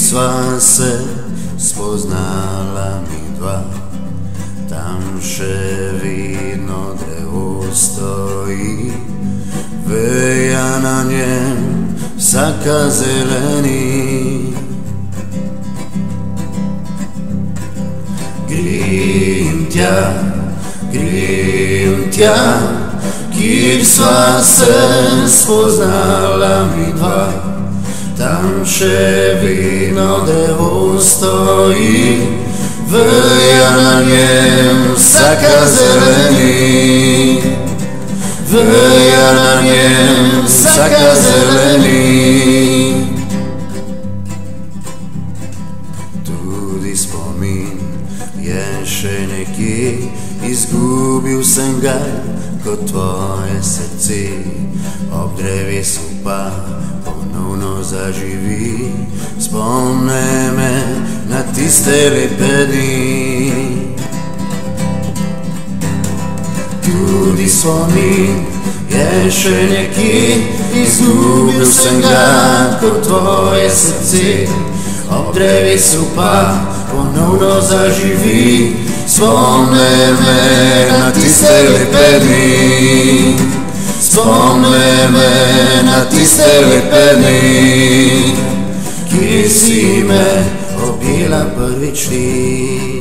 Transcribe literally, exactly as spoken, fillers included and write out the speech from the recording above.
sva se spoznala mi dva, tam še vidno drevo stoji, veja na njem vsaka zeleni. Grem tja, grem tja, kjer sva se spoznala mi dva, tam še vidno drevo stoji, veja na njem vsaka zeleni, veja na njem vsaka zeleni. Tudi spomin je še nekje, izgubil sem ga kot tvoje srce, ob drevesu pa ponovno zaživi, spomne me na tiste lepe dni. Tudi spomin je še nekje, izgubil sem ga kot tvoje srce, ob drevesu pa ponovno zaživi, spomne me na tiste lepe dni, spomne me na tiste lepe dni, kjer si me objela prvič ti.